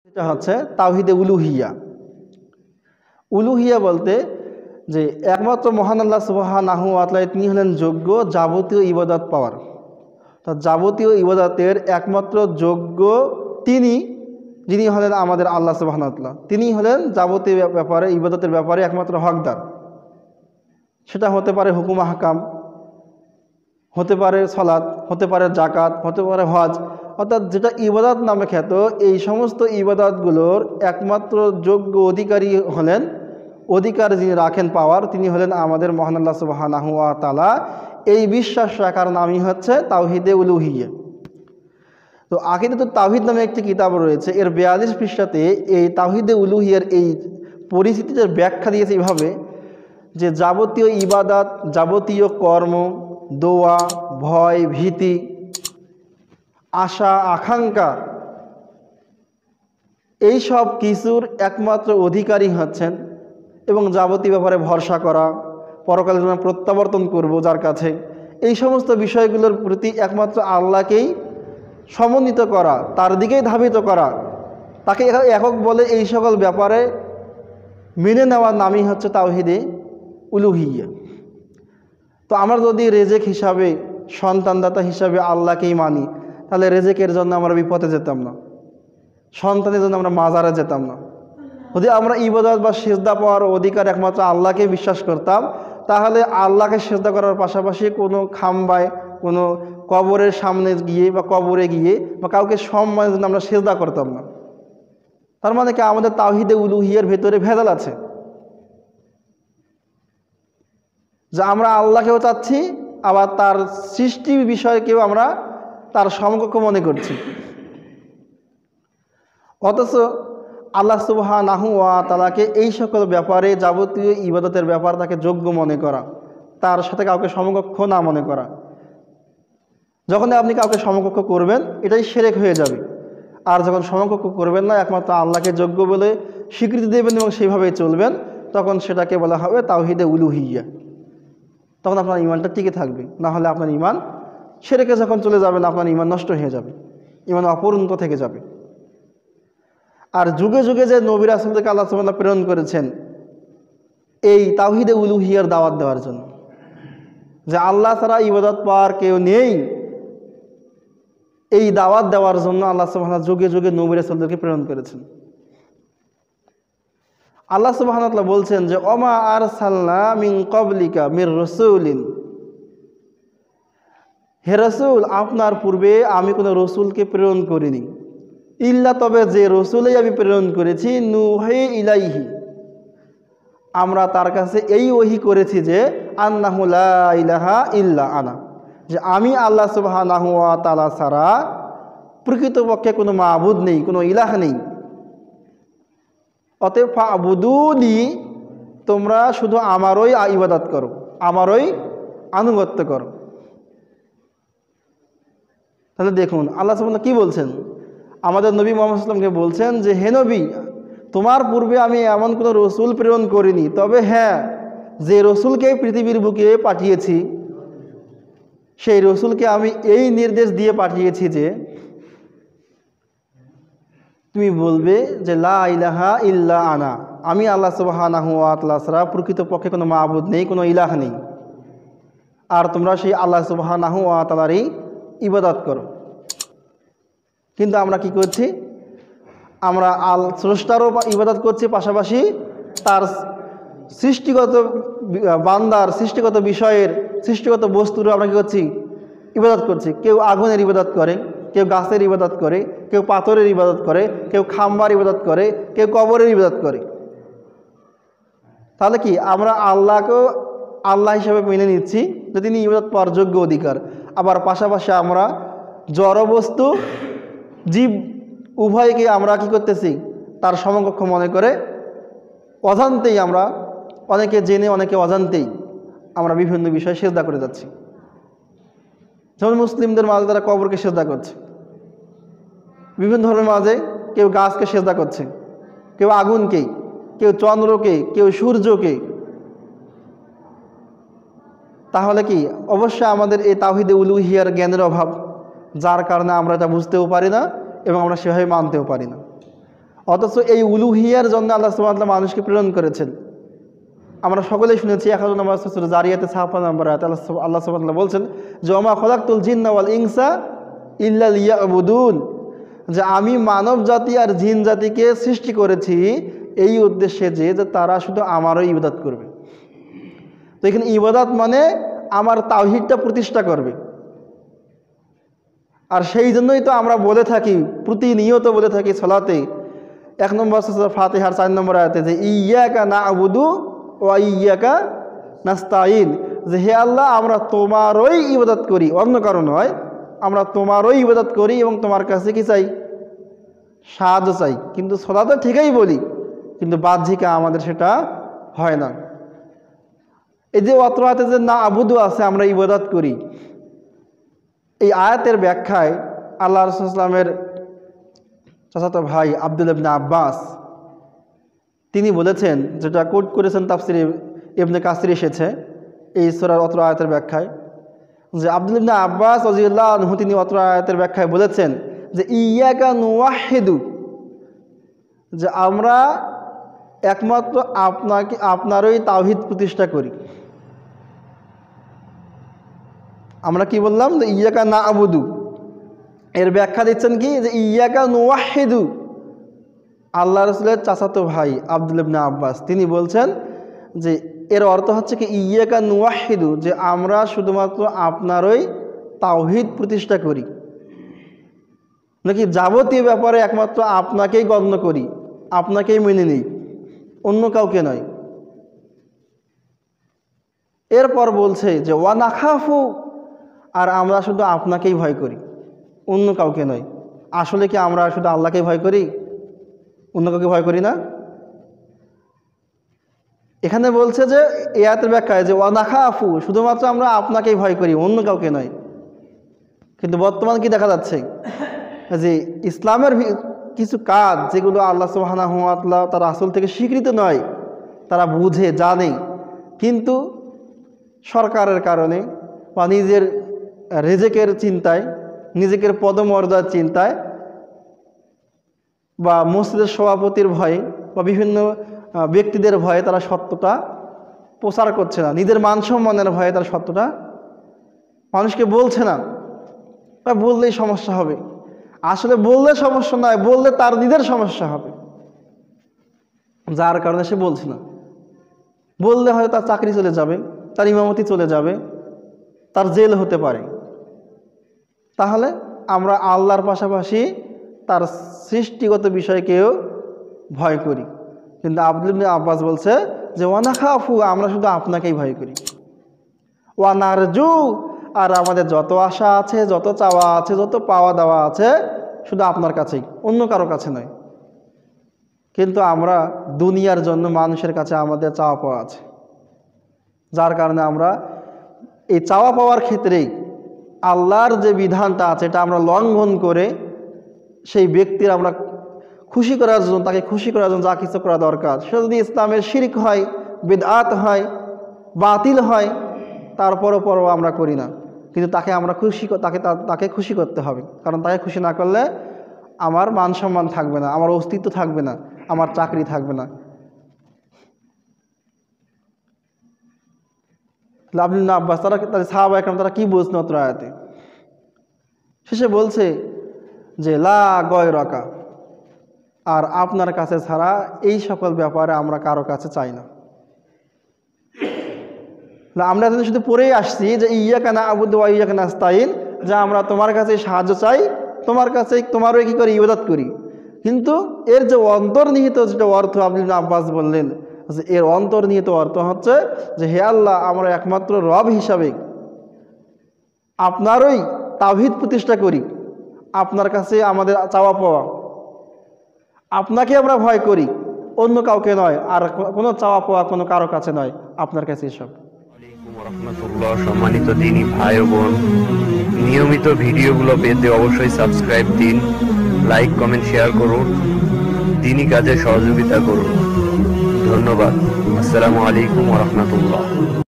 এটা হচ্ছে তাওহিদে উলুহিয়া। উলুহিয়া বলতে যে একমাত্র মহান আল্লাহ সুবহানাহু ওয়া তাআলা তিনি হলেন যোগ্য যাবতীয় ইবাদত পাওয়ার। তা যাবতীয় ইবাদতের একমাত্র যোগ্য তিনি, যিনি হলেন আমাদের আল্লাহ সুবহানাহু ওয়া তাআলা। তিনি হলেন যাবতীয় ব্যাপারে ইবাদতের ব্যাপারে একমাত্র হকদার। সেটা হতে পারে হুকুম আহকাম, হতে পারে সালাত, হতে পারে জাকাত, হতে পারে হজ, অর্থাৎ যেটা ইবাদত নামে খ্যাত এই সমস্ত ইবাদতগুলোর একমাত্র যোগ্য অধিকারী হলেন, অধিকার যিনি রাখেন পাওয়ার, তিনি হলেন আমাদের মহান আল্লাহ সুবহানাহু ওয়া তাআলা। এই বিশ্বাস রাখার নামই হচ্ছে তাওহিদে উলুহিয়া। তো আকিদাতুত তাওহিদ নামে একটি কিতাব রয়েছে, এর 42 পৃষ্ঠাতে এই তাওহিদে উলুহিয়ার এই পরিস্থিতির ব্যাখ্যা দিয়েছে এইভাবে যে যাবতীয় ইবাদত, যাবতীয় কর্ম, দোয়া, ভয়, ভীতি, আশা, আকাঙ্ক্ষা, এই সব কিছুর একমাত্র অধিকারী হচ্ছেন এবং যাবতীয় ব্যাপারে ভরসা করা, পরকালে যেন প্রত্যাবর্তন করব যার কাছে, এই সমস্ত বিষয়গুলোর প্রতি একমাত্র আল্লাহকেই সমন্বিত করা, তার দিকেই ধাবিত করা, তাকে একক বলে এই সকল ব্যাপারে মেনে নেওয়ার নামই হচ্ছে তাওহিদে উলুহিয়া। তো আমরা যদি রেজেক হিসাবে, সন্তানদাতা হিসাবে আল্লাহকেই মানি, তাহলে রেজেকের জন্য আমরা বিপদে যেতাম না, সন্তানের জন্য আমরা মাজারে যেতাম না। যদি আমরা ইবাদত বা সিজদা পাওয়ার অধিকার একমাত্র আল্লাহকে বিশ্বাস করতাম, তাহলে আল্লাহকে সিজদা করার পাশাপাশি কোনো খাম্বায়, কোনো কবরের সামনে গিয়ে বা কবরে গিয়ে বা কাউকে সম্মানের জন্য আমরা সিজদা করতাম না। তার মানে কি আমাদের তাওহিদে উলুহিয়ার ভেতরে ভেজাল আছে, যে আমরা আল্লাহকেও চাচ্ছি আবার তার সৃষ্টি বিষয়কেও আমরা তার সমকক্ষ মনে করছি। অথচ আল্লাহ সুবহানাহু ওয়া তাআলাকে এই সকল ব্যাপারে, যাবতীয় ইবাদতের ব্যাপার তাকে যোগ্য মনে করা, তার সাথে কাউকে সমকক্ষ না মনে করা। যখন আপনি কাউকে সমকক্ষ করবেন এটাই শিরক হয়ে যাবে। আর যখন সমকক্ষ করবেন না, একমাত্র আল্লাহকে যোগ্য বলে স্বীকৃতি দেবেন এবং সেইভাবেই চলবেন, তখন সেটাকে বলা হবে তাওহিদে উলুহিয়া। তখন আপনার ইমানটা টিকে থাকবে। না হলে আপনার ইমান শিরকে যখন চলে যাবেন, আপনার ইমান নষ্ট হয়ে যাবে, ইমান অপূর্ণ থেকে যাবে। আর যুগে যুগে যে নবী রাসূলদেরকে আল্লাহ সুবহানাহু ওয়া তাআলা প্রেরণ করেছেন এই তাওহিদে উলুহিয়ার দাওয়াত দেওয়ার জন্য, যে আল্লাহ ছাড়া ইবাদত পাওয়ার কেউ নেই, এই দাওয়াত দেওয়ার জন্য আল্লাহ সুবহানাহু ওয়া তাআলা যুগে যুগে নবী রাসূলদেরকে প্রেরণ করেছেন। আল্লাহ সুবহানাহু ওয়া তাআলা বলছেন যে ওমা আরসালনা মিন ক্বাবলিকা মির রাসূলিন, হে রাসূল আপনার পূর্বে আমি কোনো রসুলকে প্রেরণ করিনি, ইল্লা তবে যে রসুলেই আমি প্রেরণ করেছি, নুহি ইলাইহি আমরা তার কাছে এই ওহী করেছি যে আন্নাহু লা ইলাহা ইল্লা আনা, যে আমি আল্লাহ সুবহানাহু ওয়া তাআলা ছাড়া প্রকৃতপক্ষে কোনো মাবুদ নেই, কোনো ইলাহ নেই। অতএব ফাবুদুনি তোমরা শুধু আমারই ইবাদত করো, আমারই আনুগত্য করো। তাহলে দেখুন আল্লাহ সুবহানাহু ওয়া তাআলা কি বলছেন, আমাদের নবী মুহাম্মদ সাল্লাল্লাহু আলাইহি ওয়াসাল্লামকে বলছেন যে হে নবী, তোমার পূর্বে আমি এমন কোনো রসুল প্রেরণ করিনি, তবে হ্যাঁ যে রসুলকে পৃথিবীর বুকে পাঠিয়েছি সেই রসুলকে আমি এই নির্দেশ দিয়ে পাঠিয়েছি যে তুমি বলবে যে লা ইলাহা ইল্লা আনা, আমি আল্লাহ সুবহানাহু ওয়া তাআলা ছাড়া প্রকৃতপক্ষে কোনো মাবুদ নেই, কোনো ইলাহ নেই, আর তোমরা সেই আল্লাহ সুবহানাহু ওয়া তাআলারই ইবাদত করো। কিন্তু আমরা কি করছি, আমরা স্রষ্টারও ইবাদত করছি, পাশাপাশি তার সৃষ্টিগত বান্দার, সৃষ্টিগত বিষয়ের, সৃষ্টিগত বস্তুরও আমরা কী করছি, ইবাদত করছি। কেউ আগুনের ইবাদত করে, কেউ গাছের ইবাদত করে, কেউ পাথরের ইবাদত করে, কেউ খাম্বার ইবাদত করে, কেউ কবরের ইবাদত করে। তাহলে কি আমরা আল্লাহকেও আল্লাহ হিসাবে মেনে নিচ্ছি যে তিনি ইবাদত পাওয়ার যোগ্য অধিকার, আবার পাশাপাশি আমরা জড়বস্তু, জীব উভয়কে আমরা কি করতেছি, তার সমকক্ষ মনে করে অজান্তেই আমরা, অনেকে জেনে অনেকে অজান্তেই আমরা বিভিন্ন বিষয়ে সিজদা করে যাচ্ছি। যেমন মুসলিমদের মাঝে তারা কবরকে সিজদা করছে, বিভিন্ন ধর্মের মাঝে কেউ গাছকে সিজদা করছে, কেউ আগুনকে, কেউ চন্দ্রকে, কেউ সূর্যকে। তাহলে কি অবশ্যই আমাদের এই তাওহিদে উলুহিয়ার জ্ঞানের অভাব, যার কারণে আমরা এটা বুঝতেও পারি না এবং আমরা সেভাবে মানতেও পারি না। অথচ এই উলুহিয়ার জন্য আল্লাহ সুবহানাহু ওয়া তাআলা মানুষকে প্রেরণ করেছেন। আমরা সকলেই শুনেছি 11 নম্বর সূরা জারিয়াতে 56 নম্বর আয়াতে আল্লাহ সুবহানাহু ওয়া তাআলা বলছেন যে ওমা খলাকতুল জিন্না ওয়াল ইনসা ইল্লা লিয়াবুদুন, যে আমি মানব জাতি আর জিন জাতিকে সৃষ্টি করেছি এই উদ্দেশ্যে যে তারা শুধু আমারই ইবাদত করবে। তো এখানে ইবাদত মানে আমার তাওহীদটা প্রতিষ্ঠা করবে। আর সেই জন্যই তো আমরা বলে থাকি, প্রতিনিয়ত বলে থাকি সালাতে 1 নম্বর সূরা ফাতিহার 4 নম্বর আয়াতে যে ইয়্যাকা না'বুদু ওয়া ইয়্যাকা নাস্তাঈন, যে হে আল্লাহ আমরা তোমারই ইবাদত করি, অন্য কারো নয়, আমরা তোমারই ইবাদত করি এবং তোমার কাছে কি চাই? সাহায্য চাই। কিন্তু সালাতে ঠিকই বলি, কিন্তু বাহ্যিকে আমাদের সেটা হয় না। এই যে অত্র আয়াতে যে না'বুদু আছে আমরা ইবাদত করি, এই আয়াতের ব্যাখ্যায় আল্লাহ রাসূল সাল্লাল্লাহু আলাইহি ওয়াসাল্লামের চাচাতো ভাই আব্দুল্লাহ ইবনে আব্বাস তিনি বলেছেন, যেটা কোট করেছেন তাফসিরে ইবনে কাসির এসেছে এই সূরার অত্র আয়াতের ব্যাখ্যায়, যে আব্দুল্লাহ ইবনে আব্বাস রাদিয়াল্লাহু আনহু তিনি অত্র আয়াতের ব্যাখ্যায় বলেছেন যে ইয়্যাকা নুওয়াহিদু, যে আমরা একমাত্র আপনারই তাওহীদ প্রতিষ্ঠা করি। আমরা কি বললাম? যে ইয়্যাকা না'বুদু, এর ব্যাখ্যা দিচ্ছেন কি? যে ইয়্যাকা নুওয়াহিদু। আল্লাহ রাসূলের চাচাতো ভাই আব্দুল্লাহ ইবনে আব্বাস তিনি বলছেন যে এর অর্থ হচ্ছে কি ইয়্যাকা নুওয়াহিদু, যে আমরা শুধুমাত্র আপনারই তাওহীদ প্রতিষ্ঠা করি, নাকি যাবতীয় ব্যাপারে একমাত্র আপনাকেই গণ্য করি, আপনাকেই মেনে নিই, অন্য কাউকে নয়। এরপর বলছে যে ওয়া নাখাফু, আর আমরা শুধু আপনাকেই ভয় করি, অন্য কাউকে নয়। আসলে কি আমরা শুধু আল্লাহকেই ভয় করি, অন্য কাউকে ভয় করি না? এখানে বলছে যে এই আয়াতের ব্যাখ্যায় যে ওয়া নাখাফু, শুধুমাত্র আমরা আপনাকেই ভয় করি, অন্য কাউকে নয়। কিন্তু বর্তমান কি দেখা যাচ্ছে যে ইসলামের কিছু কাজ যেগুলো আল্লাহ সুবহানাহু ওয়া তাআলা তার রাসূল থেকে স্বীকৃত নয়, তারা বুঝে জানে, কিন্তু সরকারের কারণে বা নিজের রিজিকের চিন্তায়, নিজের পদমর্যাদার চিন্তায় বা মসজিদের সভাপতির ভয়ে বা বিভিন্ন ব্যক্তিদের ভয়ে তারা সত্যটা প্রচার করছে না, নিজের মান সম্মানের ভয়ে তারা সত্যটা মানুষকে বলছে না, বা বললেই সমস্যা হবে। আসলে বললে সমস্যা নয়, বললে তার নিজের সমস্যা হবে, যার কারণে সে বলছে না। বললে হয়তো তার চাকরি চলে যাবে, তার ইমামতি চলে যাবে, তার জেল হতে পারে। তাহলে আমরা আল্লাহর পাশাপাশি তার সৃষ্টিগত বিষয়কেও ভয় করি। কিন্তু আব্দুল্লাহ ইবনে আব্বাস বলছে যে ওয়া নাখাফু, আমরা শুধু আপনাকেই ভয় করি। ওয়া নারজু, আর আমাদের যত আশা আছে, যত চাওয়া আছে, যত পাওয়া দেওয়া আছে শুধু আপনার কাছেই, অন্য কারো কাছে নয়। কিন্তু আমরা দুনিয়ার জন্য মানুষের কাছে আমাদের চাওয়া পাওয়া আছে, যার কারণে আমরা এই চাওয়া পাওয়ার ক্ষেত্রেই আল্লাহর যে বিধানটা আছে এটা আমরা লঙ্ঘন করে সেই ব্যক্তির আমরা খুশি করার জন্য, তাকে খুশি করার জন্য যা কিছু করা দরকার, সেটা যদি ইসলামের শিরক হয়, বিদআত হয়, বাতিল হয়, তারপরও আমরা করি না। কিন্তু তাকে আমরা তাকে খুশি করতে হবে, কারণ তাকে খুশি না করলে আমার মান সম্মান থাকবে না, আমার অস্তিত্ব থাকবে না, আমার চাকরি থাকবে না। আব্দুল্লাহ আব্বাস তাদের সাহাবা একরাম তারা কি বলছেন অত্র আয়াতে? শেষে বলছে যে লা গয়রাকা, আর আপনার কাছে ছাড়া এই সকল ব্যাপারে আমরা কারো কাছে চাই না। আমরা শুধু পড়েই আসছি যে ইয়্যাকা না'বুদু ওয়া ইয়্যাকা নাস্তাঈন, যে আমরা তোমার কাছে সাহায্য চাই, তোমার কাছে তোমারই কি করে ইবাদত করি। কিন্তু এর যে অন্তর্নিহিত যেটা অর্থ আব্দুল্লাহ আব্বাস বললেন, যে এর অন্তর্নিহিত অর্থ হচ্ছে যে হে আল্লাহ, আমরা একমাত্র রব হিসাবে আপনারই তাওহীদ প্রতিষ্ঠা করি, আপনার কাছে আমাদের চাওয়া পাওয়া, আপনাকে আমরা ভয় করি, অন্য কাউকে নয়, আর কোনো চাওয়া পাওয়া কোনো কারো কাছে নয়, আপনার কাছে এসব। সম্মানিত দিনী ভাই ও বোন, নিয়মিত ভিডিওগুলো পেতে অবশ্যই সাবস্ক্রাইব দিন, লাইক কমেন্ট শেয়ার করুন, দিনী কাজে সহযোগিতা করুন। ধন্যবাদ। আসসালামু আলাইকুম ওয়া রাহমাতুল্লাহ।